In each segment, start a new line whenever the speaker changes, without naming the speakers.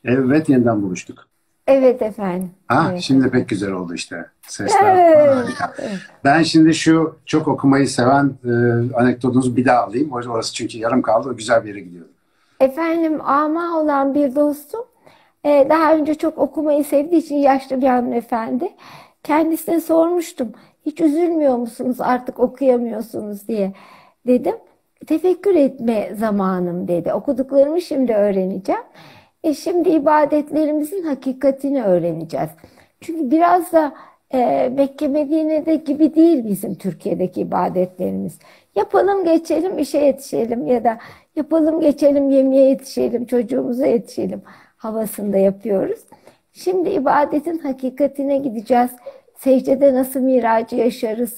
Evet, yeniden buluştuk.
Evet efendim.
Ha,
Evet
şimdi
efendim.
pek güzel oldu işte. Sesler falan
Evet.
harika.
Evet.
Ben şimdi şu çok okumayı seven anekdotunuzu bir daha alayım. Orası çünkü yarım kaldı. O güzel bir yere gidiyor.
Efendim ama olan bir dostum daha önce çok okumayı sevdiği için yaşlı bir hanımefendi. Kendisine sormuştum. Hiç üzülmüyor musunuz artık okuyamıyorsunuz diye dedim. Tefekkür etme zamanım dedi. Okuduklarımı şimdi öğreneceğim. Şimdi ibadetlerimizin hakikatini öğreneceğiz. Çünkü biraz da Mekke Medine'de gibi değil bizim Türkiye'deki ibadetlerimiz. Yapalım geçelim işe yetişelim ya da yapalım geçelim yemeğe yetişelim çocuğumuza yetişelim havasında yapıyoruz. Şimdi ibadetin hakikatine gideceğiz. Secdede nasıl miracı yaşarız?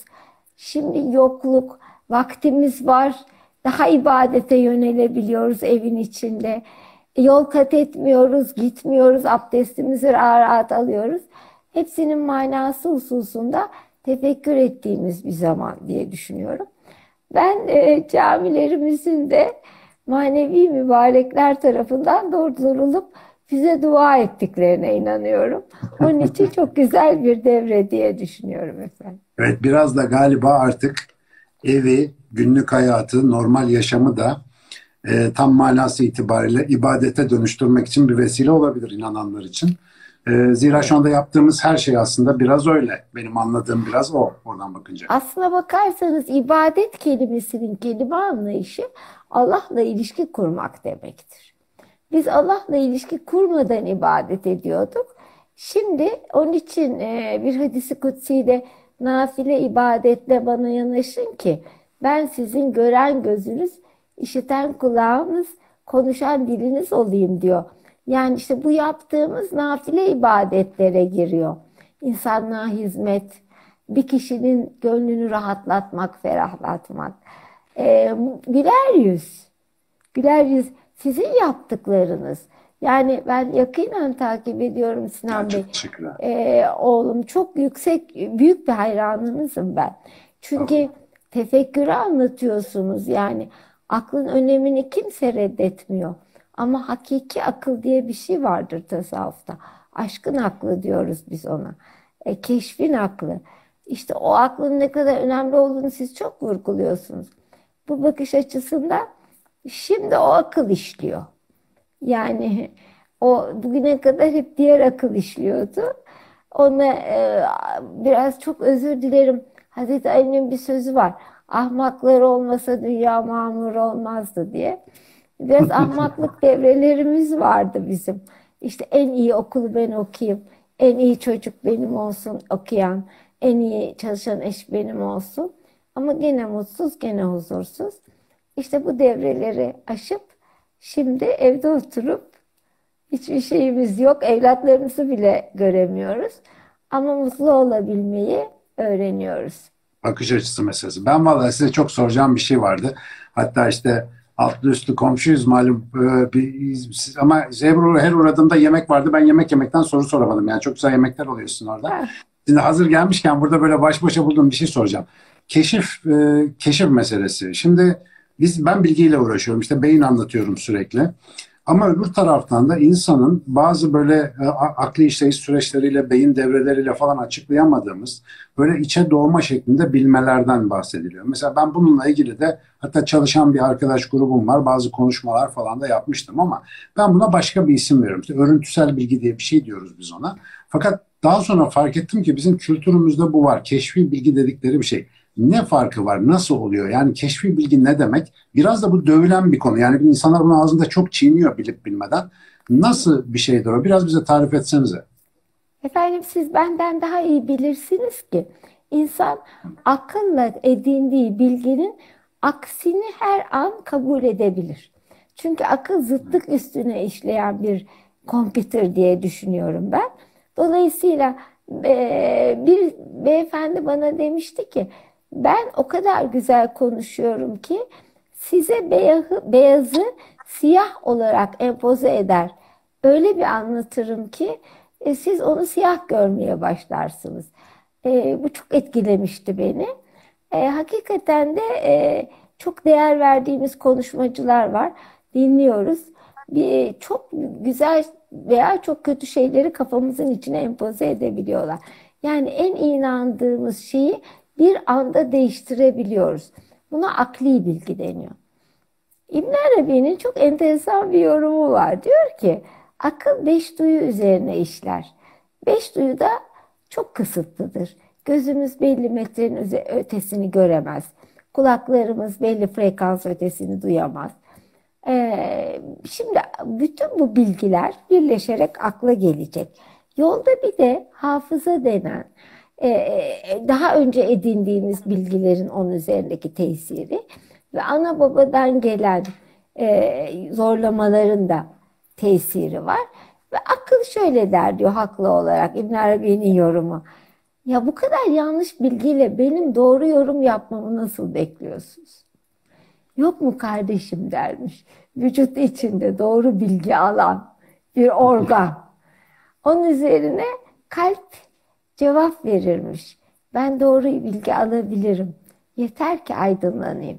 Şimdi yokluk, vaktimiz var. Daha ibadete yönelebiliyoruz evin içinde. Yol kat etmiyoruz, gitmiyoruz, abdestimizi rahat rahat alıyoruz. Hepsinin manası hususunda tefekkür ettiğimiz bir zaman diye düşünüyorum. Ben camilerimizin de manevi mübarekler tarafından doldurulup bize dua ettiklerine inanıyorum. Onun için çok güzel bir devre diye düşünüyorum efendim.
Evet, biraz da galiba artık evi, günlük hayatı, normal yaşamı da tam manası itibariyle ibadete dönüştürmek için bir vesile olabilir inananlar için. Zira şu
Evet.
anda yaptığımız her şey aslında biraz öyle. Benim anladığım biraz o oradan bakınca.
Aslına bakarsanız ibadet kelimesinin kelime anlayışı Allah'la ilişki kurmak demektir. Biz Allah'la ilişki kurmadan ibadet ediyorduk. Şimdi onun için bir hadisi kutsi'de nafile ibadetle bana yanaşın ki ben sizin gören gözünüz, işiten kulağınız, konuşan diliniz olayım diyor. Yani işte bu yaptığımız nafile ibadetlere giriyor. İnsanlığa hizmet, bir kişinin gönlünü rahatlatmak, ferahlatmak. Güler yüz. Güler yüz sizin yaptıklarınız. Yani ben yakinen takip ediyorum
Yani
Sinan Bey.
çok teşekkürler.
Oğlum çok büyük bir hayranınızım ben. Çünkü tefekkürü anlatıyorsunuz. Yani aklın önemini kimse reddetmiyor. Ama hakiki akıl diye bir şey vardır tasavvufta. Aşkın aklı diyoruz biz ona. Keşfin aklı. İşte o aklın ne kadar önemli olduğunu siz çok vurguluyorsunuz. Bu bakış açısında şimdi o akıl işliyor. Yani o bugüne kadar hep diğer akıl işliyordu. Ona biraz çok özür dilerim. Hazreti Ali'nin bir sözü var. Ahmaklar olmasa dünya mamur olmazdı diye. Biraz ahmaklık devrelerimiz vardı bizim. İşte en iyi okulu ben okuyayım. En iyi çocuk benim olsun okuyan. En iyi çalışan eş benim olsun. Ama gene mutsuz, gene huzursuz. İşte bu devreleri aşıp şimdi evde oturup hiçbir şeyimiz yok. Evlatlarımızı bile göremiyoruz. Ama mutlu olabilmeyi öğreniyoruz.
Bakış açısı meselesi. Ben vallahi size çok soracağım bir şey vardı. Hatta işte altlı üstlü komşuyuz malum. Ama her uğradığımda yemek vardı. Ben yemek yemekten soru soramadım. Yani çok güzel yemekler oluyorsun orada.
Ha,
Şimdi hazır gelmişken burada böyle baş başa bulduğum bir şey soracağım. Keşif meselesi. Şimdi ben bilgiyle uğraşıyorum. İşte beyin anlatıyorum sürekli. Ama öbür taraftan da insanın bazı böyle akli işleyiş süreçleriyle, beyin devreleriyle falan açıklayamadığımız böyle içe doğma şeklinde bilmelerden bahsediliyor. Mesela ben bununla ilgili de hatta çalışan bir arkadaş grubum var. Bazı konuşmalar falan da yapmıştım ama ben buna başka bir isim veriyorum. İşte örüntüsel bilgi diye bir şey diyoruz biz ona. Fakat daha sonra fark ettim ki bizim kültürümüzde bu var. Keşfi bilgi dedikleri bir şey. Ne farkı var? Nasıl oluyor? Yani keşfi bilgi ne demek? Biraz da bu dövülen bir konu. Yani insanlar bunu ağzında çok çiğniyor bilip bilmeden. Nasıl bir şeydir o? Biraz bize tarif etsenize.
efendim siz benden daha iyi bilirsiniz ki insan akılla edindiği bilginin aksini her an kabul edebilir. Çünkü akıl zıtlık üstüne işleyen bir kompütür diye düşünüyorum ben. Dolayısıyla bir beyefendi bana demişti ki ben o kadar güzel konuşuyorum ki size beyazı siyah olarak empoze eder. Öyle bir anlatırım ki siz onu siyah görmeye başlarsınız. Bu çok etkilemişti beni. Hakikaten de çok değer verdiğimiz konuşmacılar var. Dinliyoruz. Çok güzel veya çok kötü şeyleri kafamızın içine empoze edebiliyorlar. Yani en inandığımız şeyi bir anda değiştirebiliyoruz. Buna akli bilgi deniyor. İbn Arabi'nin çok enteresan bir yorumu var. Diyor ki akıl beş duyu üzerine işler. Beş duyu da çok kısıtlıdır. Gözümüz belli metrenin ötesini göremez. Kulaklarımız belli frekans ötesini duyamaz. Şimdi bütün bu bilgiler birleşerek akla gelecek. Yolda bir de hafıza denen daha önce edindiğimiz bilgilerin onun üzerindeki tesiri ve ana babadan gelen zorlamaların da tesiri var. Ve akıl şöyle der diyor haklı olarak İbn Arabi'nin yorumu. Ya bu kadar yanlış bilgiyle benim doğru yorum yapmamı nasıl bekliyorsunuz? Yok mu kardeşim dermiş. Vücut içinde doğru bilgi alan bir organ. Onun üzerine kalp cevap verirmiş. Ben doğru bilgi alabilirim. Yeter ki aydınlanayım.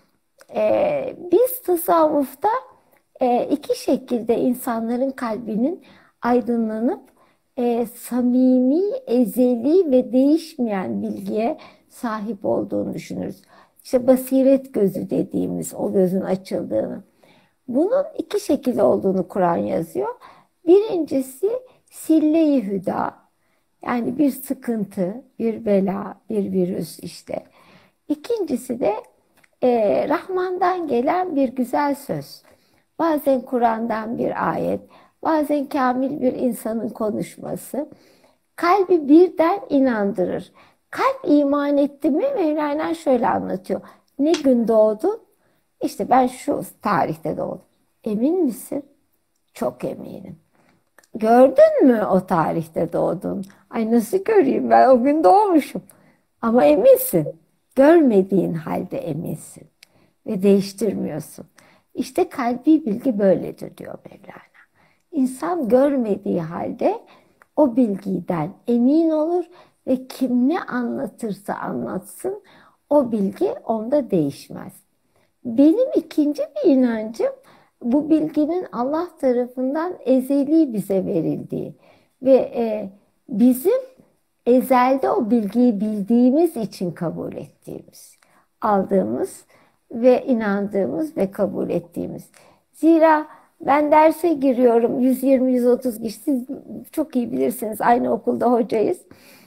Biz tasavvufta iki şekilde insanların kalbinin aydınlanıp samimi, ezeli ve değişmeyen bilgiye sahip olduğunu düşünürüz. İşte basiret gözü dediğimiz o gözün açıldığını. Bunun iki şekilde olduğunu Kur'an yazıyor. Birincisi sille-i hüda. Yani bir sıkıntı, bir bela, bir virüs işte. İkincisi de Rahman'dan gelen bir güzel söz. Bazen Kur'an'dan bir ayet, bazen kamil bir insanın konuşması. Kalbi birden inandırır. Kalp iman etti mi Mevlana şöyle anlatıyor. Ne gün doğdun? İşte ben şu tarihte doğdum. Emin misin? Çok eminim. Gördün mü o tarihte doğdun? Ay nasıl göreyim ben o gün doğmuşum. Ama eminsin. Görmediğin halde eminsin. Ve değiştirmiyorsun. İşte kalbi bilgi böyledir diyor Mevlana. İnsan görmediği halde o bilgiden emin olur ve kim ne anlatırsa anlatsın o bilgi onda değişmez. Benim ikinci bir inancım bu bilginin Allah tarafından ezeli bize verildiği ve bizim ezelde o bilgiyi bildiğimiz için kabul ettiğimiz, aldığımız ve inandığımız ve kabul ettiğimiz. Zira ben derse giriyorum 120-130 kişi, siz çok iyi bilirsiniz aynı okulda hocayız.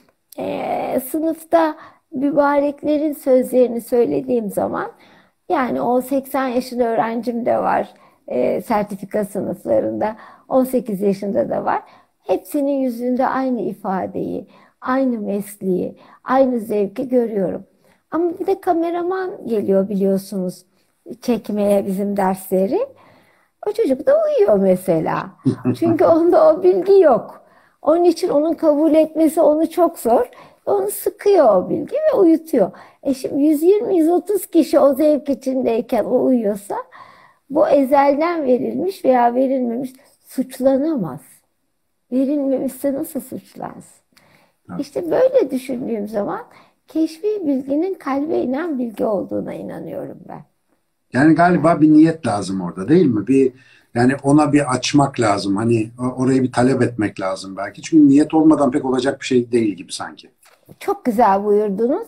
Sınıfta mübareklerin sözlerini söylediğim zaman yani o 80 yaşında öğrencim de var sertifika sınıflarında 18 yaşında da var. Hepsinin yüzünde aynı ifadeyi, aynı mesleği, aynı zevki görüyorum. Ama bir de kameraman geliyor biliyorsunuz çekmeye bizim dersleri. O çocuk da uyuyor mesela. Çünkü onda o bilgi yok. Onun için onun kabul etmesi onu çok zor. Onu sıkıyor o bilgi ve uyutuyor. Şimdi 120-130 kişi o zevk içindeyken o uyuyorsa bu ezelden verilmiş veya verilmemiş suçlanamaz. Verilmemişse nasıl suçlansın? İşte böyle düşündüğüm zaman keşfi bilginin kalbe inen bilgi olduğuna inanıyorum ben.
Yani galiba bir niyet lazım orada değil mi? Yani ona bir açmak lazım. Hani orayı bir talep etmek lazım belki. Çünkü niyet olmadan pek olacak bir şey değil gibi sanki.
Çok güzel buyurdunuz.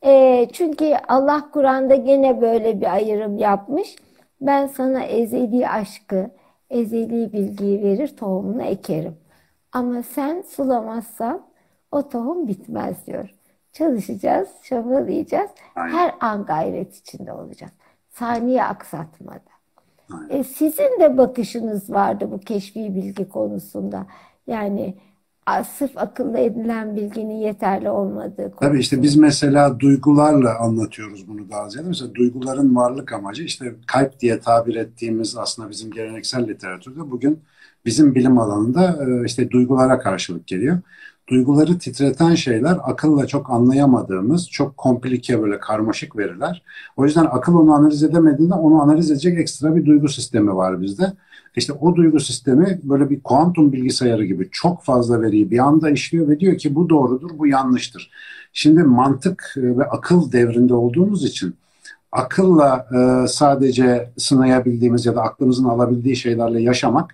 Çünkü Allah Kur'an'da gene böyle bir ayrım yapmış. Ben sana ezeli aşkı, ezeli bilgiyi verir, tohumunu ekerim. Ama sen sulamazsan o tohum bitmez diyor. Çalışacağız, çabalayacağız.
Aynen.
Her an gayret içinde olacağız. Saniye aksatmadan.
Aynen.
Sizin de bakışınız vardı bu keşfi bilgi konusunda. Yani sırf akılla edilen bilginin yeterli olmadığı
Tabii işte
konusunda.
biz mesela duygularla anlatıyoruz bunu daha ziyade. Mesela duyguların varlık amacı işte kalp diye tabir ettiğimiz aslında bizim geleneksel literatürde bugün bizim bilim alanında işte duygulara karşılık geliyor. Duyguları titreten şeyler akılla çok anlayamadığımız, çok komplike böyle karmaşık veriler. O yüzden akıl onu analiz edemediğinde onu analiz edecek ekstra bir duygu sistemi var bizde. İşte o duygu sistemi böyle bir kuantum bilgisayarı gibi çok fazla veriyi bir anda işliyor ve diyor ki bu doğrudur, bu yanlıştır. Şimdi mantık ve akıl devrinde olduğumuz için akılla sadece sınayabildiğimiz ya da aklımızın alabildiği şeylerle yaşamak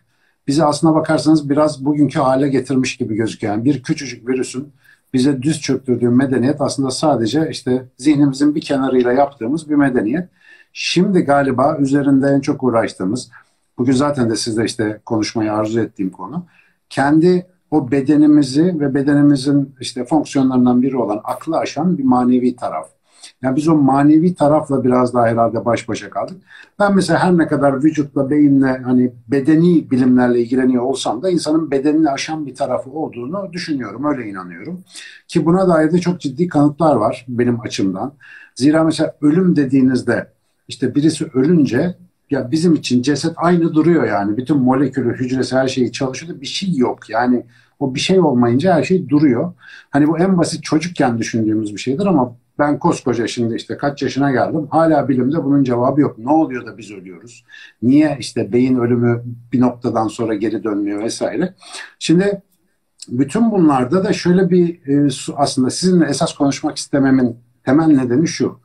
bizi aslına bakarsanız biraz bugünkü hale getirmiş gibi gözüküyor. Yani bir küçücük virüsün bize düz çöktürdüğü medeniyet aslında sadece işte zihnimizin bir kenarıyla yaptığımız bir medeniyet. Şimdi galiba üzerinde en çok uğraştığımız, bugün zaten de sizle işte konuşmayı arzu ettiğim konu, kendi o bedenimizi ve bedenimizin işte fonksiyonlarından biri olan aklı aşan bir manevi taraf. Yani biz o manevi tarafla biraz daha herhalde baş başa kaldık. Ben mesela her ne kadar vücutla, beyinle, hani bedeni bilimlerle ilgileniyor olsam da insanın bedenini aşan bir tarafı olduğunu düşünüyorum, öyle inanıyorum. Ki buna dair de çok ciddi kanıtlar var benim açımdan. Zira mesela ölüm dediğinizde işte birisi ölünce ya bizim için ceset aynı duruyor yani. Bütün molekülü, hücresi, her şeyi çalışıyor da bir şey yok. Yani o bir şey olmayınca her şey duruyor. Hani bu en basit çocukken düşündüğümüz bir şeydir ama ben koskoca şimdi işte kaç yaşına geldim. Hala bilimde bunun cevabı yok. Ne oluyor da biz ölüyoruz? Niye işte beyin ölümü bir noktadan sonra geri dönmüyor vesaire. Şimdi bütün bunlarda da şöyle bir aslında sizinle esas konuşmak istememin temel nedeni şu.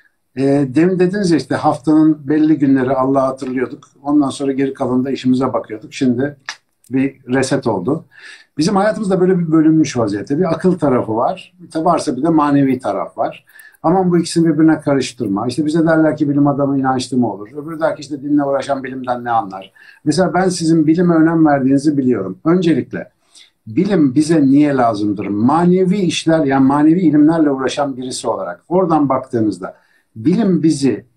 Demin dediniz ya işte haftanın belli günleri Allah'ı hatırlıyorduk. Ondan sonra geri kalanında işimize bakıyorduk. Şimdi bir reset oldu. Bizim hayatımızda böyle bir bölünmüş vaziyette. Bir akıl tarafı var. Varsa bir de manevi taraf var. Aman bu ikisini birbirine karıştırma. İşte bize derler ki bilim adamı inançlı mı olur? Öbürü der ki işte dinle uğraşan bilimden ne anlar? Mesela ben sizin bilime önem verdiğinizi biliyorum. Öncelikle bilim bize niye lazımdır? Manevi işler, yani manevi ilimlerle uğraşan birisi olarak oradan baktığınızda bilim bizi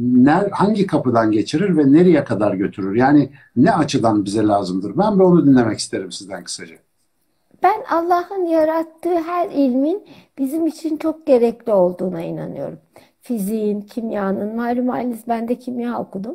hangi kapıdan geçirir ve nereye kadar götürür? Yani ne açıdan bize lazımdır? Ben de onu dinlemek isterim sizden kısaca.
Ben Allah'ın yarattığı her ilmin bizim için çok gerekli olduğuna inanıyorum. Fiziğin, kimyanın, malum haliniz ben de kimya okudum.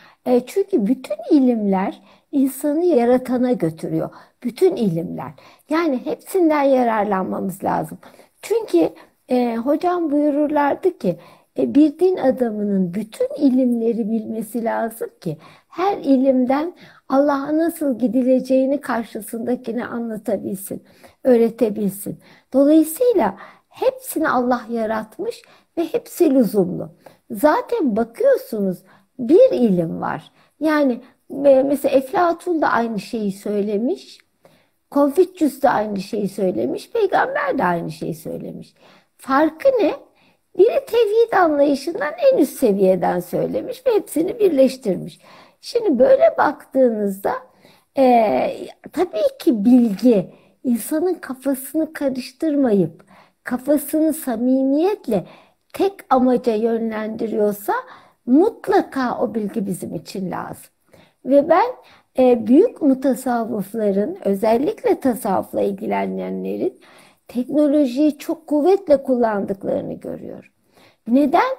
Çünkü bütün ilimler insanı yaratana götürüyor. Bütün ilimler. Yani hepsinden yararlanmamız lazım. Çünkü hocam buyururlardı ki bir din adamının bütün ilimleri bilmesi lazım ki her ilimden Allah'a nasıl gidileceğini karşısındakine anlatabilsin, öğretebilsin. Dolayısıyla hepsini Allah yaratmış ve hepsi lüzumlu. Zaten bakıyorsunuz bir ilim var. Yani mesela Eflatun da aynı şeyi söylemiş. Konfüçyüs de aynı şeyi söylemiş. Peygamber de aynı şeyi söylemiş. Farkı ne? Biri tevhid anlayışından en üst seviyeden söylemiş ve hepsini birleştirmiş. Şimdi böyle baktığınızda tabii ki bilgi insanın kafasını karıştırmayıp kafasını samimiyetle tek amaca yönlendiriyorsa mutlaka o bilgi bizim için lazım. Ve ben büyük mutasavvıfların, özellikle tasavvufla ilgilenenlerin teknolojiyi çok kuvvetle kullandıklarını görüyorum. Neden?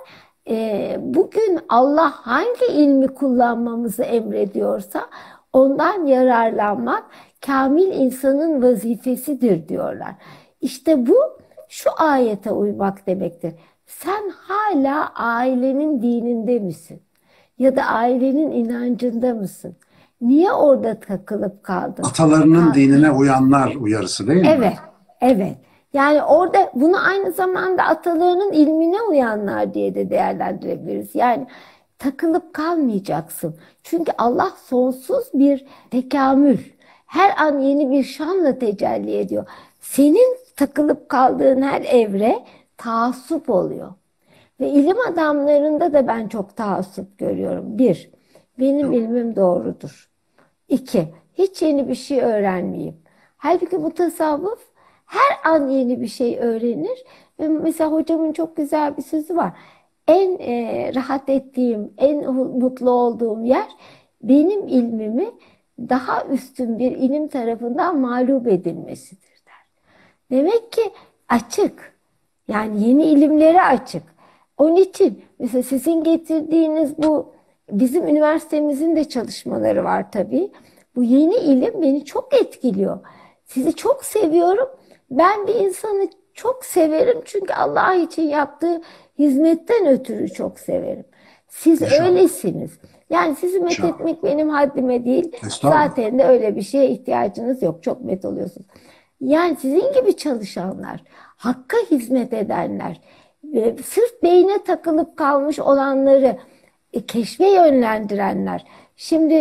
Bugün Allah hangi ilmi kullanmamızı emrediyorsa ondan yararlanmak kamil insanın vazifesidir diyorlar. İşte bu şu ayete uymak demektir. Sen hala ailenin dininde misin? Ya da ailenin inancında mısın? Niye orada takılıp kaldın?
Atalarının dinine uyanlar uyarısı değil mi?
Evet, evet. Yani orada bunu aynı zamanda atalarının ilmine uyanlar diye de değerlendirebiliriz. Yani takılıp kalmayacaksın. Çünkü Allah sonsuz bir tekamül. Her an yeni bir şanla tecelli ediyor. Senin takılıp kaldığın her evre taassup oluyor. Ve ilim adamlarında da ben çok taassup görüyorum. Bir, benim ilmim doğrudur. İki, hiç yeni bir şey öğrenmeyeyim. Halbuki mutasavvıf her an yeni bir şey öğrenir. Ve mesela hocamın çok güzel bir sözü var. En rahat ettiğim, en mutlu olduğum yer benim ilmimi daha üstün bir ilim tarafından mağlup edilmesidir der. Demek ki açık. Yani yeni ilimlere açık. Onun için mesela sizin getirdiğiniz bu bizim üniversitemizin de çalışmaları var tabii. Bu yeni ilim beni çok etkiliyor. Sizi çok seviyorum. Ben bir insanı çok severim çünkü Allah için yaptığı hizmetten ötürü çok severim. Siz
İnşallah.
öylesiniz. Yani sizi
İnşallah.
methetmek benim haddime değil.
Estağfurullah.
Zaten de öyle bir şeye ihtiyacınız yok. Çok met oluyorsunuz. Yani sizin gibi çalışanlar, hakka hizmet edenler, sırf beyne takılıp kalmış olanları keşfe yönlendirenler. Şimdi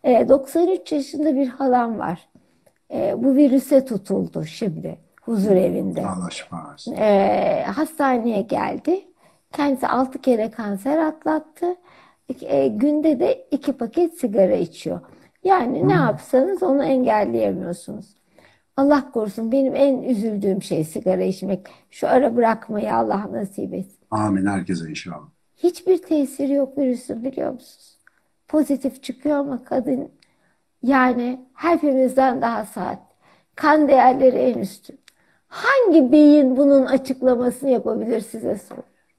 93 yaşında bir halam var. Bu virüse tutuldu şimdi huzur evinde.
Allah şifa versin.
Hastaneye geldi. Kendisi 6 kere kanser atlattı. Günde de 2 paket sigara içiyor. Yani ne
Hı.
yapsanız onu engelleyemiyorsunuz. Allah korusun, benim en üzüldüğüm şey sigara içmek. Şu ara bırakmayı Allah nasip etsin.
Amin herkese inşallah.
Hiçbir tesiri yok virüsün, biliyor musunuz? Pozitif çıkıyor ama kadın yani hepimizden daha saat. Kan değerleri en üstün. Hangi beyin bunun açıklamasını yapabilir, size sor.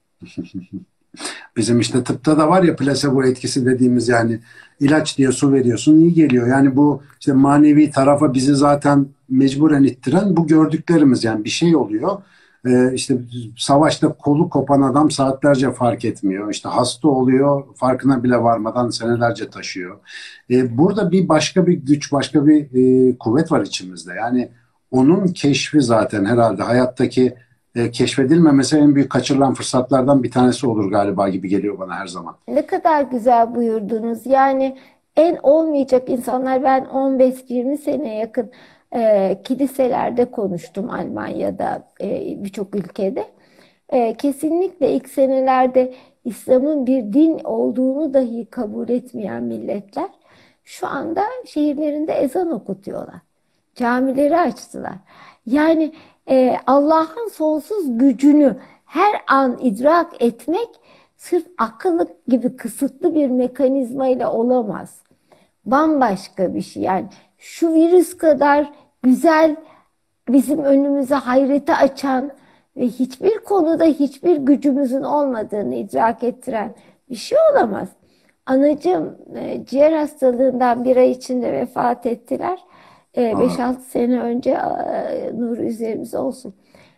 Bizim işte tıpta da var ya plasebo etkisi dediğimiz, yani ilaç diye su veriyorsun iyi geliyor. Yani bu işte manevi tarafa bizi zaten mecburen ittiren bu gördüklerimiz, yani bir şey oluyor. İşte savaşta kolu kopan adam saatlerce fark etmiyor. İşte hasta oluyor, farkına bile varmadan senelerce taşıyor. Burada bir başka bir güç, başka bir kuvvet var içimizde. Yani onun keşfi zaten herhalde hayattaki keşfedilmemesi en büyük kaçırılan fırsatlardan bir tanesi olur galiba gibi geliyor bana her zaman.
Ne kadar güzel buyurdunuz. Yani en olmayacak insanlar, ben 15-20 sene yakın kiliselerde konuştum Almanya'da, birçok ülkede. Kesinlikle ilk senelerde İslam'ın bir din olduğunu dahi kabul etmeyen milletler şu anda şehirlerinde ezan okutuyorlar. Camileri açtılar. Yani Allah'ın sonsuz gücünü her an idrak etmek sırf akıllı gibi kısıtlı bir mekanizma ile olamaz. Bambaşka bir şey. Yani şu virüs kadar güzel, bizim önümüze hayreti açan ve hiçbir konuda hiçbir gücümüzün olmadığını idrak ettiren bir şey olamaz. Anacığım ciğer hastalığından 1 ay içinde vefat ettiler.
Aa,
5-6 sene önce, nuru üzerimize olsun.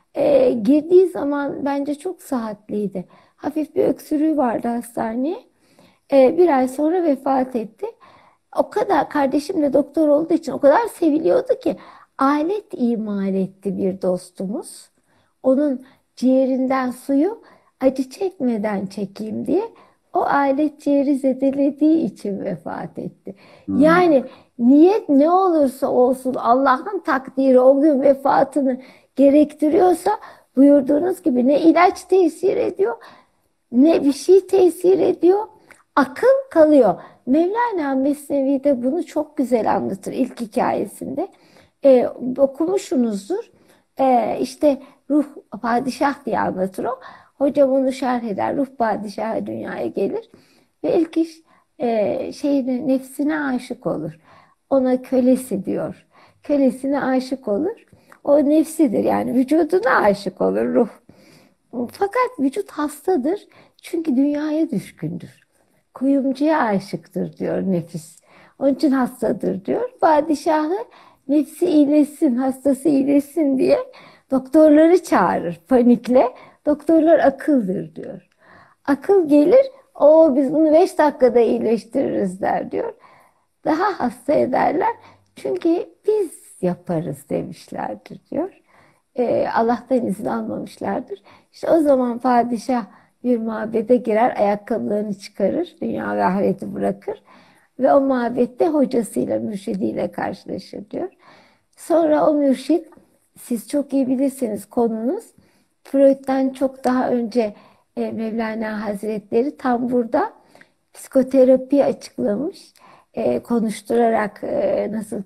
Girdiği zaman bence çok sıhhatliydi. Hafif bir öksürüğü vardı hastaneye. 1 ay sonra vefat etti. O kadar, kardeşim de doktor olduğu için o kadar seviliyordu ki alet imal etti bir dostumuz. Onun ciğerinden suyu acı çekmeden çekeyim diye, o alet ciğeri zedelediği için vefat etti.
hmm.
Yani niyet ne olursa olsun Allah'ın takdiri o gün vefatını gerektiriyorsa, buyurduğunuz gibi ne ilaç tesir ediyor ne bir şey tesir ediyor. Akıl kalıyor. Mevlana Mesnevi'de bunu çok güzel anlatır ilk hikayesinde. Okumuşsunuzdur. İşte ruh padişah diye anlatır o. Hocam onu şerh eder. Ruh padişahı dünyaya gelir. Ve ilk iş nefsine aşık olur. Ona kölesi diyor. Kölesine aşık olur. O nefsidir, yani vücuduna aşık olur ruh. Fakat vücut hastadır. Çünkü dünyaya düşkündür. Kuyumcuya aşıktır diyor nefis. Onun için hastadır diyor. Padişahı nefsi iyileşsin, hastası iyileşsin diye doktorları çağırır panikle. Doktorlar akıldır diyor. Akıl gelir, o biz bunu 5 dakikada iyileştiririz der diyor. Daha hasta ederler. Çünkü biz yaparız demişlerdir diyor. Allah'tan izin almamışlardır. İşte o zaman padişah bir mabede girer, ayakkabılarını çıkarır, dünya ve ahireti bırakır ve o mabette hocasıyla, mürşidiyle karşılaşır diyor. Sonra o mürşit, siz çok iyi bilirsiniz konunuz, Freud'dan çok daha önce Mevlana Hazretleri tam burada psikoterapi açıklamış, konuşturarak nasıl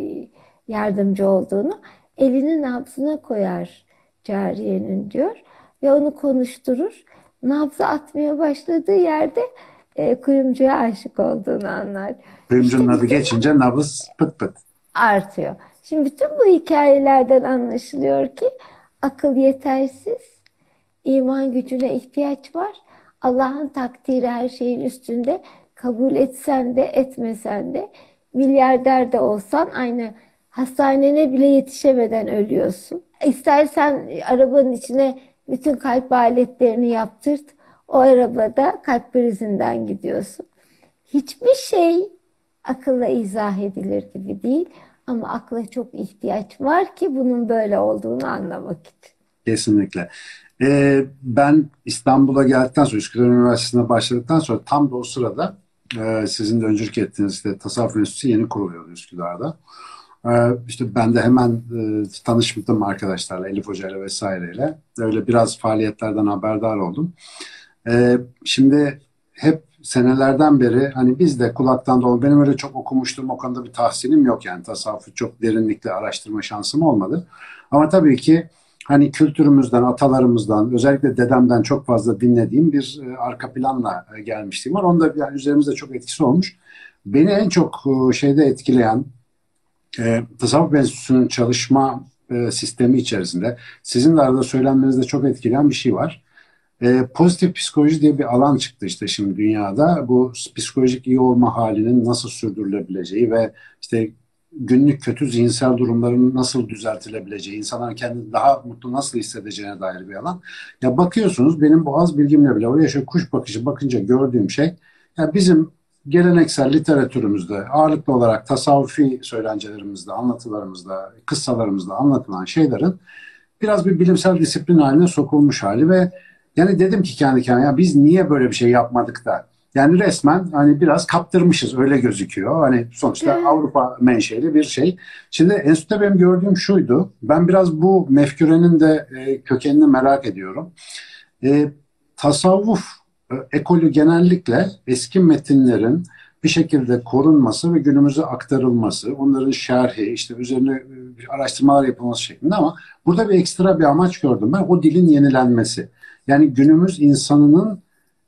yardımcı olduğunu. Elini nabzına koyar cariyenin diyor ve onu konuşturur. Nabzı atmaya başladığı yerde kuyumcuya aşık olduğunu anlar.
Kuyumcunun
İşte
adı
bütün
geçince nabız pıt pıt.
artıyor. Şimdi bütün bu hikayelerden anlaşılıyor ki akıl yetersiz, iman gücüne ihtiyaç var. Allah'ın takdiri her şeyin üstünde. Kabul etsen de etmesen de, milyarder de olsan aynı, hastanene bile yetişemeden ölüyorsun. İstersen arabanın içine bütün kalp aletlerini yaptırt. O arabada kalp krizinden gidiyorsun. Hiçbir şey akılla izah edilir gibi değil. Ama akla çok ihtiyaç var ki bunun böyle olduğunu anlamak için.
Kesinlikle. Ben İstanbul'a geldikten sonra, Üsküdar Üniversitesi'ne başladıktan sonra tam da o sırada Sizin de öncülük ettiğiniz işte Tasavvuf Enstitüsü yeni kuruluyordu Üsküdar'da. İşte ben de hemen tanıştım arkadaşlarla, Elif Hoca'yla vesaireyle. Öyle biraz faaliyetlerden haberdar oldum. Şimdi hep senelerden beri hani biz de kulaktan dolma, benim öyle çok okumuştum, o konuda bir tahsilim yok yani tasavvufu çok derinlikle araştırma şansım olmadı. Ama tabii ki hani kültürümüzden, atalarımızdan, özellikle dedemden çok fazla dinlediğim bir arka planla gelmişliğim var. Onda yani üzerimizde çok etkisi olmuş. Beni en çok şeyde etkileyen Tasavvuf Enstitüsü'nün çalışma sistemi içerisinde sizin de arada söylenmenizde çok etkileyen bir şey var. Pozitif psikoloji diye bir alan çıktı işte şimdi dünyada. Bu psikolojik iyi olma halinin nasıl sürdürülebileceği ve işte günlük kötü zihinsel durumların nasıl düzeltilebileceği, insanların kendini daha mutlu nasıl hissedeceğine dair bir alan. Ya bakıyorsunuz benim bu az bilgimle bile oraya şöyle kuş bakışı bakınca gördüğüm şey ya bizim geleneksel literatürümüzde ağırlıklı olarak tasavvufi söylencelerimizde, anlatılarımızda, kıssalarımızda anlatılan şeylerin biraz bir bilimsel disiplin haline sokulmuş hali ve yani dedim ki kendi kendime ya biz niye böyle bir şey yapmadık da yani resmen hani biraz kaptırmışız öyle gözüküyor. Hani sonuçta Avrupa menşeli bir şey. Şimdi enstitüde benim gördüğüm şuydu. Ben biraz bu mefkürenin de kökenini merak ediyorum. E, Tasavvuf ekolü genellikle eski metinlerin bir şekilde korunması ve günümüze aktarılması, onların şerhi, işte üzerine araştırmalar yapılması şeklinde ama burada bir ekstra bir amaç gördüm ben. O dilin yenilenmesi. Yani günümüz insanının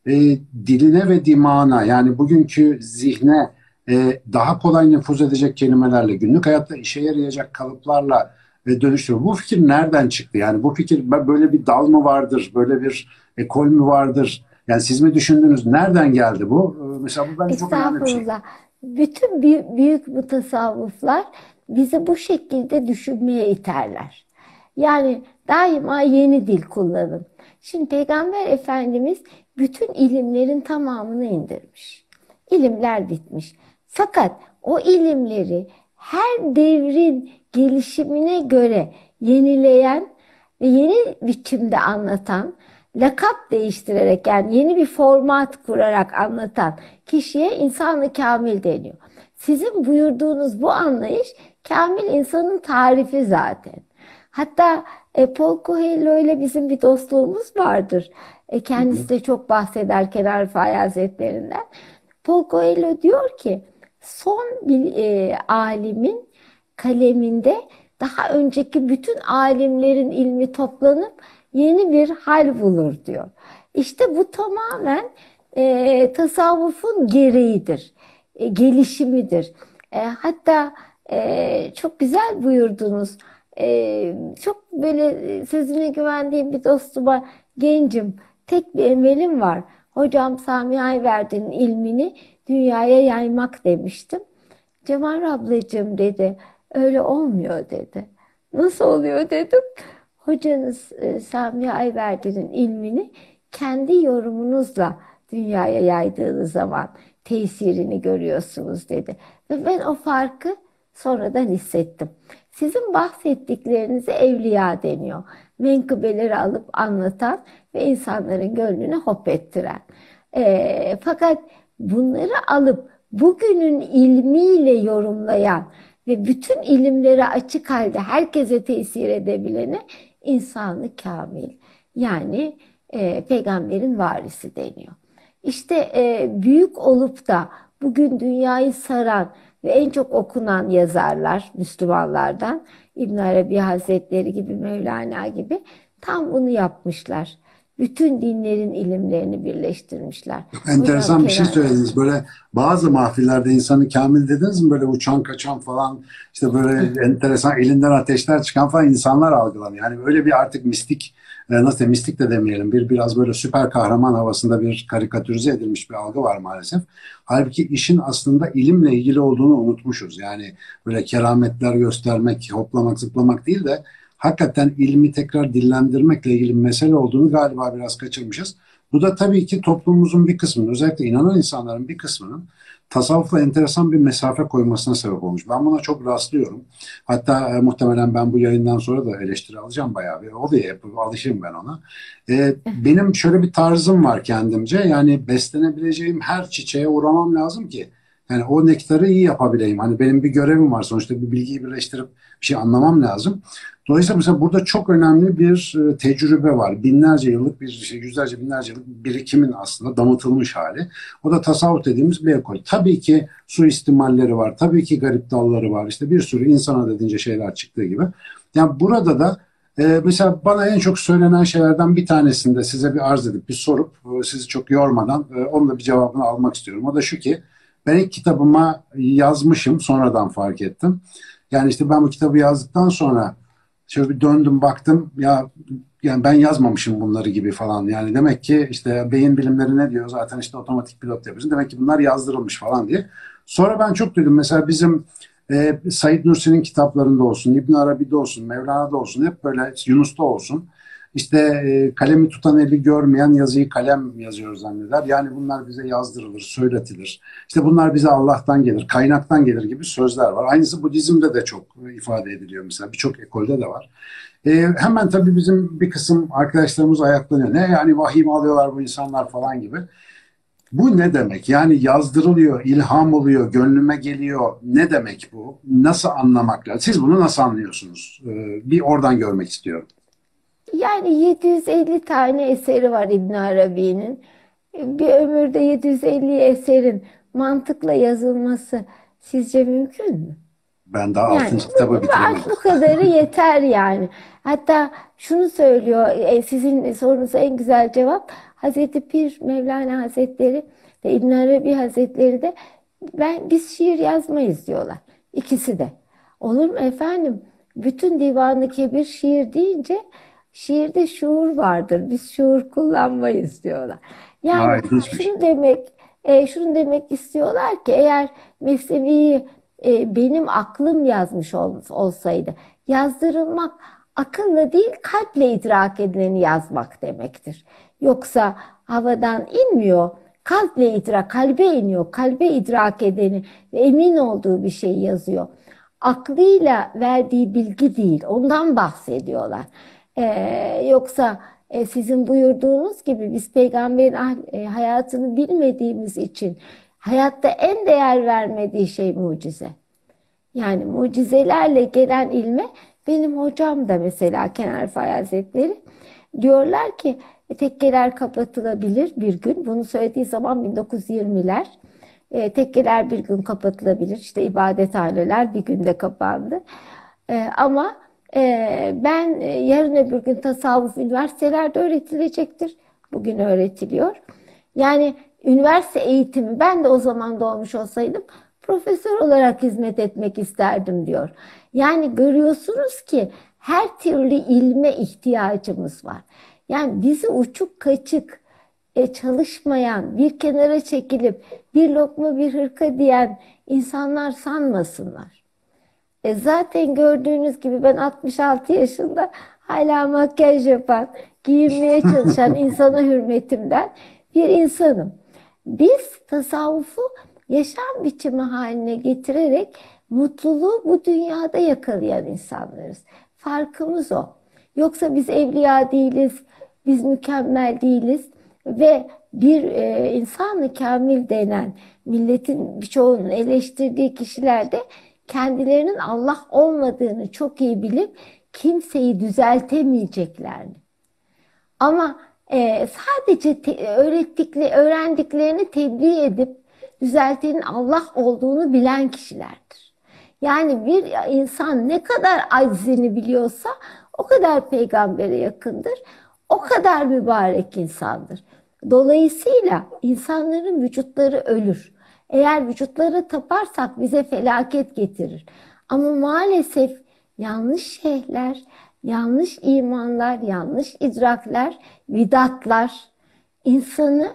diline ve dimağına yani bugünkü zihne daha kolay nüfuz edecek kelimelerle, günlük hayatta işe yarayacak kalıplarla dönüştürüyor. Bu fikir nereden çıktı? Yani bu fikir böyle bir dal mı vardır, böyle bir ekol mü vardır? Yani siz mi düşündünüz? Nereden geldi bu? Mesela bu bence çok önemli bir şey.
Estağfurullah. Bütün büyük mutasavvıflar bizi bu şekilde düşünmeye iterler. Yani daima yeni dil kullanın. Şimdi Peygamber Efendimiz bütün ilimlerin tamamını indirmiş. İlimler bitmiş. Fakat o ilimleri her devrin gelişimine göre yenileyen ve yeni biçimde anlatan, lakap değiştirerek yani yeni bir format kurarak anlatan kişiye insan-ı kamil deniyor. Sizin buyurduğunuz bu anlayış kamil insanın tarifi zaten. Hatta Paul Coelho ile bizim bir dostluğumuz vardır.
Hı hı.
Kendisi de çok bahseder Kenar Rıfai Hazretlerinden. Paul Coelho diyor ki son bir alimin kaleminde daha önceki bütün alimlerin ilmi toplanıp yeni bir hal bulur diyor. İşte bu tamamen tasavvufun gereğidir, gelişimidir. Hatta çok güzel buyurdunuz. Çok böyle sözüne güvendiğim bir dostuma gencim, tek bir emelim var. Hocam Sami Ayverdi'nin ilmini dünyaya yaymak demiştim. Cemal ablacığım dedi, öyle olmuyor dedi. Nasıl oluyor dedim. Hocanız Sami Ayverdi'nin ilmini kendi yorumunuzla dünyaya yaydığınız zaman tesirini görüyorsunuz dedi. Ve ben o farkı sonradan hissettim. Sizin bahsettiklerinize evliya deniyor. Menkıbeleri alıp anlatan ve insanların gönlünü hop ettiren. Fakat bunları alıp bugünün ilmiyle yorumlayan ve bütün ilimlere açık halde herkese tesir edebilene insanı kamil yani peygamberin varisi deniyor. İşte büyük olup da bugün dünyayı saran ve en çok okunan yazarlar Müslümanlardan İbn Arabi Hazretleri gibi Mevlana gibi tam bunu yapmışlar. Bütün dinlerin ilimlerini birleştirmişler. Hocam
Enteresan bir şey
Kenan,
söylediniz. Böyle bazı mahfillerde insanı kamil dediniz mi? Böyle uçan kaçan falan işte böyle enteresan elinden ateşler çıkan falan insanlar algılanıyor. Yani öyle bir artık mistik nasıl diyeyim, mistik de demeyelim. Biraz böyle süper kahraman havasında bir karikatürize edilmiş bir algı var maalesef. Halbuki işin aslında ilimle ilgili olduğunu unutmuşuz. Yani böyle kerametler göstermek, hoplamak, zıplamak değil de hakikaten ilmi tekrar dillendirmekle ilgili bir mesele olduğunu galiba biraz kaçırmışız. Bu da tabii ki toplumumuzun bir kısmının, özellikle inanan insanların bir kısmının tasavvufla enteresan bir mesafe koymasına sebep olmuş. Ben buna çok rastlıyorum. Hatta muhtemelen ben bu yayından sonra da eleştiri alacağım bayağı bir. Oluyor hep, alışayım ben ona. Benim şöyle bir tarzım var kendimce. Yani beslenebileceğim her çiçeğe uğramam lazım ki yani o nektarı iyi yapabileyim. Hani benim bir görevim var. Sonuçta bir bilgiyi birleştirip bir şey anlamam lazım. Dolayısıyla mesela burada çok önemli bir tecrübe var. Binlerce yıllık bir şey, yüzlerce binlerce yıllık birikimin aslında damıtılmış hali. O da tasavvuf dediğimiz bir ekol. Tabii ki suistimalleri var. Tabii ki garip dalları var. İşte bir sürü insana dediğince şeyler çıktığı gibi. Yani burada da mesela bana en çok söylenen şeylerden bir tanesini de size bir arz edip bir sorup sizi çok yormadan onun da bir cevabını almak istiyorum. O da şu ki ben ilk kitabıma yazmışım, sonradan fark ettim. Yani işte ben bu kitabı yazdıktan sonra şöyle bir döndüm baktım ya, yani ben yazmamışım bunları gibi falan. Yani demek ki işte beyin bilimleri ne diyor, zaten işte otomatik pilot yapıyorsun. Demek ki bunlar yazdırılmış falan diye. Sonra ben çok duydum mesela bizim Said Nursi'nin kitaplarında olsun, İbn Arabi'de olsun, Mevlana'da olsun, hep böyle Yunus'ta olsun. İşte kalemi tutan eli görmeyen yazıyı kalem yazıyor zanneder. Yani bunlar bize yazdırılır, söyletilir. İşte bunlar bize Allah'tan gelir, kaynaktan gelir gibi sözler var. Aynısı Budizm'de de çok ifade ediliyor mesela. Birçok ekolde de var. Hemen tabii bizim bir kısım arkadaşlarımız ayaklanıyor. Ne yani vahiy mi alıyorlar bu insanlar falan gibi. Bu ne demek? Yani yazdırılıyor, ilham oluyor, gönlüme geliyor. Ne demek bu? Nasıl anlamak lazım? Siz bunu nasıl anlıyorsunuz? Bir oradan görmek istiyorum.
Yani 750 tane eseri var İbn Arabi'nin. Bir ömürde 750 eserin mantıkla yazılması sizce mümkün mü?
Ben daha
Yani
6. kitabı bitiremedim.
bu kadarı yeter yani. Hatta şunu söylüyor, sizin sorunuza en güzel cevap Hazreti Pir Mevlana Hazretleri ve İbn Arabi Hazretleri de biz şiir yazmayız diyorlar. İkisi de. Olur mu efendim? Bütün Divan-ı Kebir şiir deyince şiirde şuur vardır. Biz şuur kullanmayız diyorlar. Yani
Aa, ilginçmiş.
şunu demek istiyorlar ki eğer Mesnevi'yi benim aklım yazmış olsaydı yazdırılmak akılla değil kalple idrak edileni yazmak demektir. Yoksa havadan inmiyor. Kalple idrak, kalbe iniyor. Kalbe idrak edeni ve emin olduğu bir şey yazıyor. Aklıyla verdiği bilgi değil. Ondan bahsediyorlar. Yoksa sizin buyurduğunuz gibi biz peygamberin hayatını bilmediğimiz için hayatta en değer vermediği şey mucize. Yani mucizelerle gelen ilme benim hocam da mesela Kenar Rıfai Hazretleri diyorlar ki tekkeler kapatılabilir bir gün. Bunu söylediği zaman 1920'ler. Tekkeler bir gün kapatılabilir. İşte ibadethaneler bir günde kapandı. Ama ben yarın öbür gün tasavvuf üniversitelerde öğretilecektir. Bugün öğretiliyor. Yani üniversite eğitimi ben de o zaman doğmuş olsaydım profesör olarak hizmet etmek isterdim diyor. Yani görüyorsunuz ki her türlü ilme ihtiyacımız var. Yani bizi uçuk kaçık çalışmayan, bir kenara çekilip bir lokma bir hırka diyen insanlar sanmasınlar. Zaten gördüğünüz gibi ben 66 yaşında hala makyaj yapan, giyinmeye çalışan insana hürmetimden bir insanım. Biz tasavvufu yaşam biçimi haline getirerek mutluluğu bu dünyada yakalayan insanlarız. Farkımız o. Yoksa biz evliya değiliz, biz mükemmel değiliz ve bir insan-ı kamil denen milletin birçoğunun eleştirdiği kişiler de kendilerinin Allah olmadığını çok iyi bilip kimseyi düzeltemeyeceklerini. Ama sadece öğrendiklerini tebliğ edip düzeltenin Allah olduğunu bilen kişilerdir. Yani bir insan ne kadar aczini biliyorsa o kadar peygambere yakındır, o kadar mübarek insandır. Dolayısıyla insanların vücutları ölür. Eğer vücutlara taparsak bize felaket getirir. Ama maalesef yanlış şeyhler, yanlış imanlar, yanlış idrakler, bidatlar insanı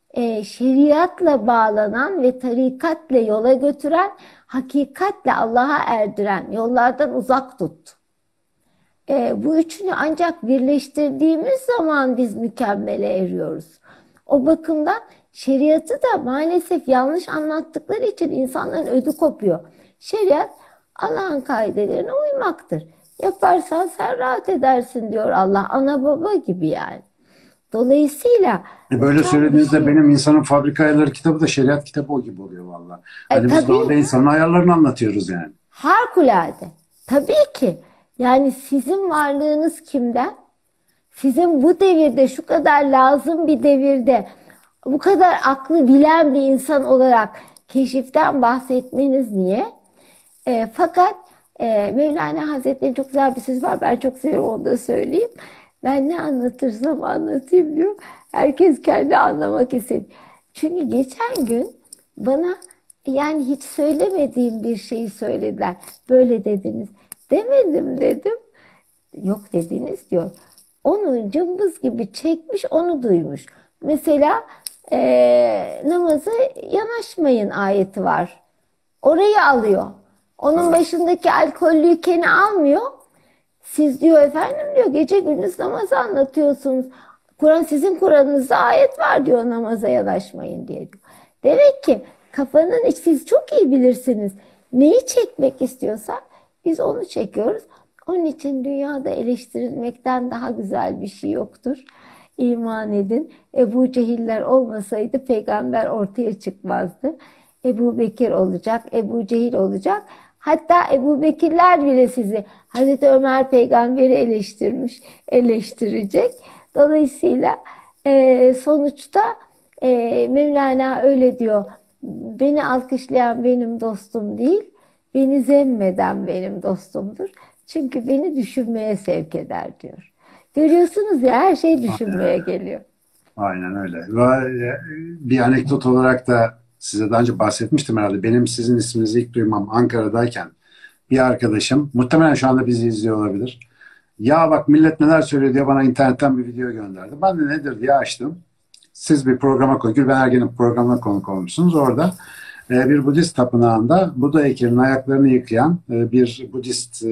şeriatla bağlanan ve tarikatla yola götüren, hakikatle Allah'a erdiren yollardan uzak tuttu. Bu üçünü ancak birleştirdiğimiz zaman biz mükemmele eriyoruz. O bakımdan şeriatı da maalesef yanlış anlattıkları için insanların ödü kopuyor. Şeriat Allah'ın kaidelerine uymaktır. Yaparsan sen rahat edersin diyor Allah. Ana baba gibi yani. Dolayısıyla
Böyle
uçan bir
söylediğinizde
şey.
benim insanın fabrika ayarları kitabı da şeriat kitabı o gibi oluyor valla. Hani biz de
Tabii
orada insanın ayarlarını anlatıyoruz yani.
harikulade. Tabii ki. Yani sizin varlığınız kimden? Sizin bu devirde şu kadar lazım bir devirde bu kadar aklı bilen bir insan olarak keşiften bahsetmeniz niye? Fakat Mevlana Hazretleri'nin çok güzel bir sözü var. Ben çok seviyorum, onu da söyleyeyim. Ben ne anlatırsam anlatayım diyor. Herkes kendi anlamak istedi. Çünkü geçen gün bana yani hiç söylemediğim bir şeyi söylediler. Böyle dediniz. Demedim dedim. Yok dediniz diyor. Onu cımbız gibi çekmiş, onu duymuş. Mesela namaza yanaşmayın ayeti var. Orayı alıyor. Onun başındaki alkollüykeni almıyor. Siz diyor efendim diyor gece gündüz namaz anlatıyorsunuz. Kur'an sizin Kur'an'ınızda ayet var diyor namaza yanaşmayın diye diyor. Demek ki kafanın iç siz çok iyi bilirsiniz. Neyi çekmek istiyorsak biz onu çekiyoruz. Onun için dünyada eleştirilmekten daha güzel bir şey yoktur. İman edin. Ebu Cehiller olmasaydı peygamber ortaya çıkmazdı. Ebu Bekir olacak, Ebu Cehil olacak. Hatta Ebu Bekirler bile sizi Hazreti Ömer peygamberi eleştirmiş, eleştirecek. Dolayısıyla sonuçta Mevlana öyle diyor. Beni alkışlayan benim dostum değil, beni zemmeden benim dostumdur. Çünkü beni düşünmeye sevk eder diyor. Görüyorsunuz ya her şey düşünmeye geliyor.
Aynen öyle. Ve bir anekdot olarak da size daha önce bahsetmiştim herhalde. Benim sizin isminizi ilk duymam Ankara'dayken bir arkadaşım, muhtemelen şu anda bizi izliyor olabilir. Ya bak millet neler söylüyor diye bana internetten bir video gönderdi. Ben de nedir diye açtım. Siz bir programa konuk, Gülben Ergen'in programına konuk olmuşsunuz. Orada bir Budist tapınağında Buda heykelinin ayaklarını yıkayan bir Budist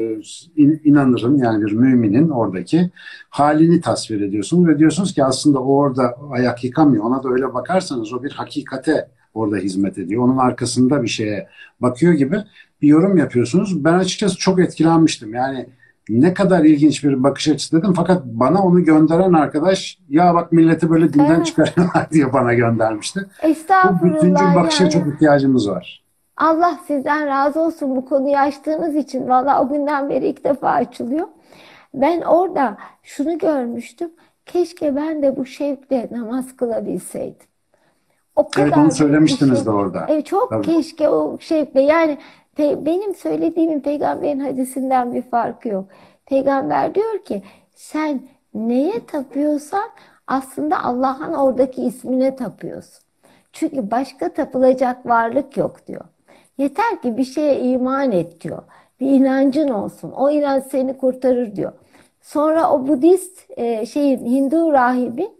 inanırın yani bir müminin oradaki halini tasvir ediyorsunuz ve diyorsunuz ki aslında o orada ayak yıkamıyor. Ona da öyle bakarsanız o bir hakikate orada hizmet ediyor. Onun arkasında bir şeye bakıyor gibi bir yorum yapıyorsunuz. Ben açıkçası çok etkilenmiştim. Yani ne kadar ilginç bir bakış açısı dedim. Fakat bana onu gönderen arkadaş ya bak milleti böyle dinden
Evet,
çıkarıyorlar diye bana göndermişti. Bu bütüncül
estağfurullah
bakışa
yani.
çok ihtiyacımız var.
Allah sizden razı olsun bu konuyu açtığınız için. Valla o günden beri ilk defa açılıyor. Ben orada şunu görmüştüm. Keşke ben de bu şevkle namaz kılabilseydim. O
Evet onu
kadar büyük bir
söylemiştiniz
şey.
de orada.
Çok
Tabii.
keşke o şevkle. Yani benim söylediğimin peygamberin hadisinden bir farkı yok. Peygamber diyor ki sen neye tapıyorsan aslında Allah'ın oradaki ismine tapıyorsun. Çünkü başka tapılacak varlık yok diyor. Yeter ki bir şeye iman et diyor. Bir inancın olsun. O inanç seni kurtarır diyor. Sonra o Budist Hindu rahibin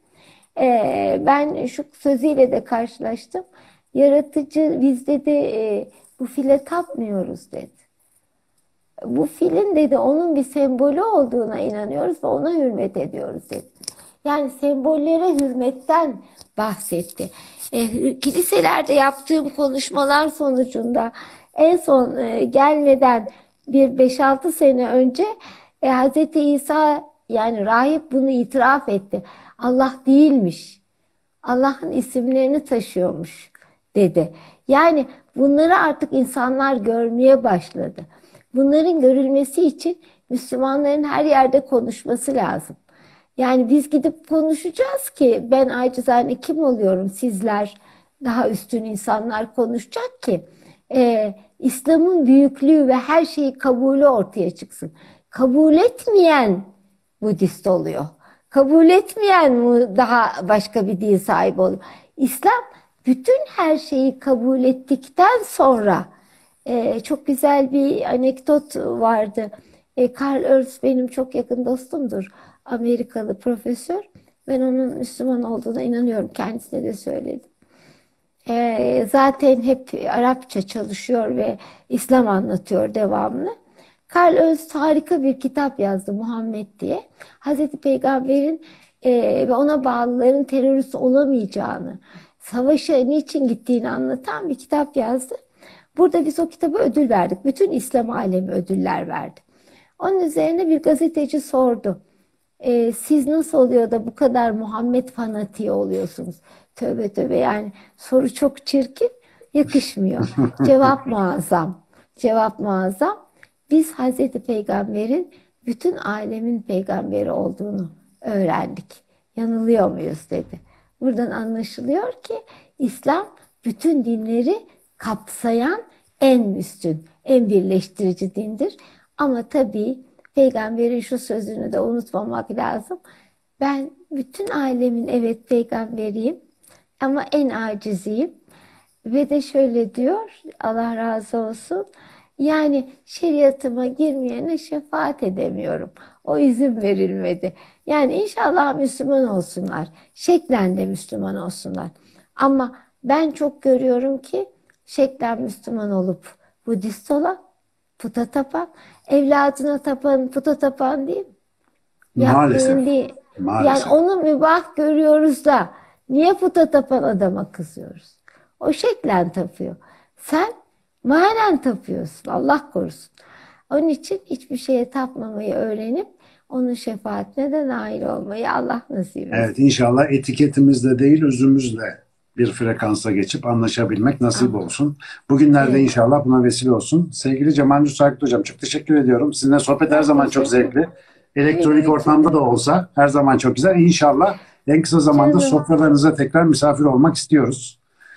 ben şu sözüyle de karşılaştım. Yaratıcı biz dedi bu file tapmıyoruz dedi. Bu filin dedi onun bir sembolü olduğuna inanıyoruz ve ona hürmet ediyoruz dedi. Yani sembollere hürmetten bahsetti. Kiliselerde yaptığım konuşmalar sonucunda en son gelmeden bir 5-6 sene önce Hz. İsa yani rahip bunu itiraf etti. Allah değilmiş. Allah'ın isimlerini taşıyormuş dedi. Yani bunları artık insanlar görmeye başladı. Bunların görülmesi için Müslümanların her yerde konuşması lazım. Yani biz gidip konuşacağız ki ben acizane kim oluyorum sizler daha üstün insanlar konuşacak ki İslam'ın büyüklüğü ve her şeyi kabulü ortaya çıksın. Kabul etmeyen Budist oluyor. Kabul etmeyen mi daha başka bir din sahibi oluyor. İslam bütün her şeyi kabul ettikten sonra çok güzel bir anekdot vardı. Karl Ernst benim çok yakın dostumdur. Amerikalı profesör. Ben onun Müslüman olduğuna inanıyorum. Kendisine de söyledim. Zaten hep Arapça çalışıyor ve İslam anlatıyor devamlı. Karl Öz harika bir kitap yazdı Muhammed diye. Hazreti Peygamber'in ve ona bağlıların terörist olamayacağını, savaşa niçin gittiğini anlatan bir kitap yazdı. Burada biz o kitaba ödül verdik. Bütün İslam alemi ödüller verdi. Onun üzerine bir gazeteci sordu. Siz nasıl oluyor da bu kadar Muhammed fanatiği oluyorsunuz? Tövbe tövbe, yani soru çok çirkin, yakışmıyor. Cevap muazzam. Cevap muazzam. Biz Hazreti Peygamber'in bütün alemin peygamberi olduğunu öğrendik. Yanılıyor muyuz dedi. Buradan anlaşılıyor ki İslam bütün dinleri kapsayan en üstün, en birleştirici dindir. Ama tabii Peygamberin şu sözünü de unutmamak lazım. Ben bütün alemin evet peygamberiyim ama en aciziyim. Ve de şöyle diyor, Allah razı olsun. Yani şeriatıma girmeyene şefaat edemiyorum. O izin verilmedi. Yani inşallah Müslüman olsunlar. Şeklen de Müslüman olsunlar. Ama ben çok görüyorum ki şeklen Müslüman olup Budist olan, puta tapan, evladına tapan, puta tapan değil.
Maalesef.
Yapmayın değil. Yani
Maalesef.
onu mübah görüyoruz da niye puta tapan adama kızıyoruz? O şeklen tapıyor. Sen manen tapıyorsun. Allah korusun. Onun için hiçbir şeye tapmamayı öğrenip onun şefaatine de nail olmayı Allah nasip
Evet,
etsin.
inşallah etiketimizle değil özümüzle bir frekansa geçip anlaşabilmek nasip
Amin.
olsun. Bugünlerde
Evet.
inşallah buna vesile olsun. Sevgili Cemal Nusakit Hocam, çok teşekkür ediyorum. Sizinle sohbet her
Ben
zaman çok
teşekkür
zevkli.
ederim.
Elektronik
Benim için
ortamda
de.
da olsa her zaman çok güzel. İnşallah en kısa zamanda
Canım.
sofralarınıza tekrar misafir olmak istiyoruz.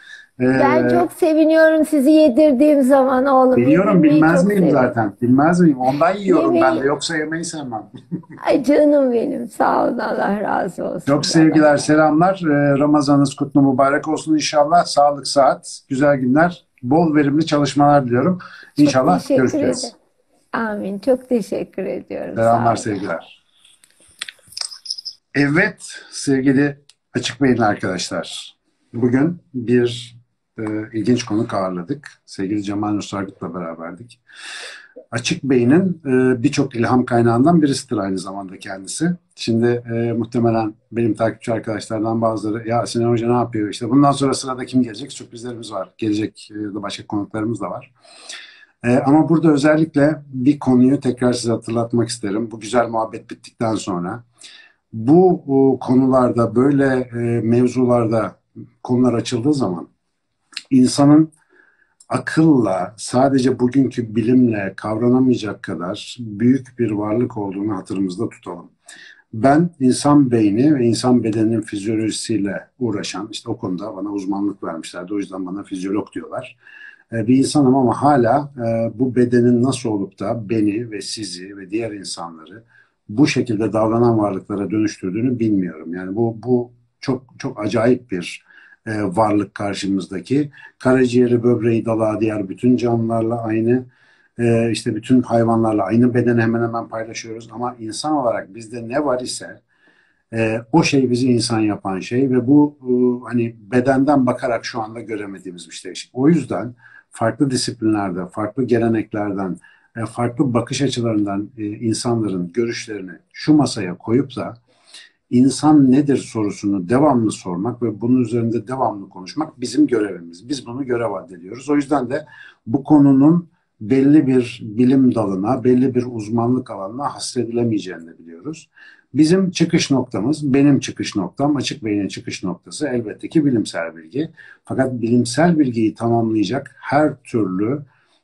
Ben
Ee,
çok seviniyorum sizi yedirdiğim zaman oğlum.
Biliyorum,
Yedirmeyi
bilmez
çok
miyim
seviyorum.
zaten? Bilmez miyim? Ondan yiyorum ben de.
Yemeği.
Yoksa yemeği sevmem.
Ay canım benim. Sağ olun. Allah razı
Çok
olsun canım.
sevgiler, selamlar. Ramazanınız kutlu mübarek olsun inşallah. Sağlık, sıhhat, güzel günler, bol verimli çalışmalar diliyorum.
Çok
İnşallah
teşekkür ederim.
görüşeceğiz.
Amin. Çok teşekkür ediyorum. Sağ
Selamlar,
olun.
sevgiler. Evet, sevgili Açık Beyinli arkadaşlar. Bugün bir ilginç konuk ağırladık. Sevgili Cemal Nusargut'la beraberdik. Açık Beyin'in birçok ilham kaynağından birisidir aynı zamanda kendisi. Şimdi muhtemelen benim takipçi arkadaşlardan bazıları ya Sinan Hoca ne yapıyor? İşte bundan sonra sırada kim gelecek? Sürprizlerimiz var. Gelecek başka konuklarımız da var. Ama burada özellikle bir konuyu tekrar size hatırlatmak isterim. Bu güzel muhabbet bittikten sonra. Bu konularda böyle mevzularda konular açıldığı zaman insanın akılla sadece bugünkü bilimle kavranamayacak kadar büyük bir varlık olduğunu hatırımızda tutalım. Ben insan beyni ve insan bedeninin fizyolojisiyle uğraşan, işte o konuda bana uzmanlık vermişlerdi. O yüzden bana fizyolog diyorlar. Bir insanım ama hala bu bedenin nasıl olup da beni ve sizi ve diğer insanları bu şekilde davranan varlıklara dönüştürdüğünü bilmiyorum. Yani bu çok çok acayip bir varlık karşımızdaki. Karaciğeri, böbreği, dalağı diğer bütün canlılarla aynı. İşte bütün hayvanlarla aynı bedeni hemen hemen paylaşıyoruz. Ama insan olarak bizde ne var ise o şey bizi insan yapan şey ve bu hani bedenden bakarak şu anda göremediğimiz bir şey. O yüzden farklı disiplinlerde, farklı geleneklerden, farklı bakış açılarından insanların görüşlerini şu masaya koyup da insan nedir sorusunu devamlı sormak ve bunun üzerinde devamlı konuşmak bizim görevimiz. Biz bunu görev addediyoruz. O yüzden de bu konunun belli bir bilim dalına, belli bir uzmanlık alanına hasredilemeyeceğini de biliyoruz. Bizim çıkış noktamız, benim çıkış noktam, Açık Beyin'in çıkış noktası elbette ki bilimsel bilgi. Fakat bilimsel bilgiyi tamamlayacak her türlü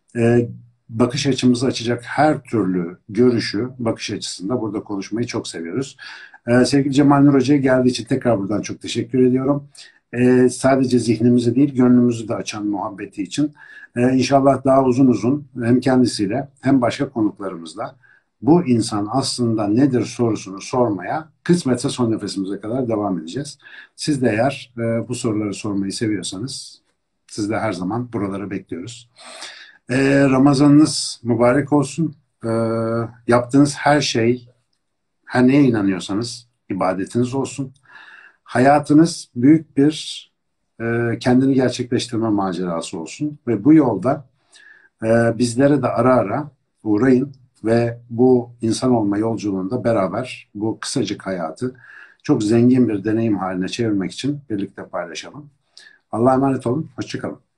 bakış açımızı açacak her türlü görüşü, bakış açısında burada konuşmayı çok seviyoruz. Sevgili Cemal Nur Hoca'ya geldiği için tekrar buradan çok teşekkür ediyorum. Sadece zihnimizi değil, gönlümüzü de açan muhabbeti için. İnşallah daha uzun uzun hem kendisiyle hem başka konuklarımızla bu insan aslında nedir sorusunu sormaya kısmetse son nefesimize kadar devam edeceğiz. Siz de eğer bu soruları sormayı seviyorsanız siz de her zaman buralara bekliyoruz. Ramazanınız mübarek olsun. Yaptığınız her şey, her neye inanıyorsanız ibadetiniz olsun. Hayatınız büyük bir kendini gerçekleştirme macerası olsun. Ve bu yolda bizlere de ara ara uğrayın ve bu insan olma yolculuğunda beraber bu kısacık hayatı çok zengin bir deneyim haline çevirmek için birlikte paylaşalım. Allah'a emanet olun. Hoşça kalın.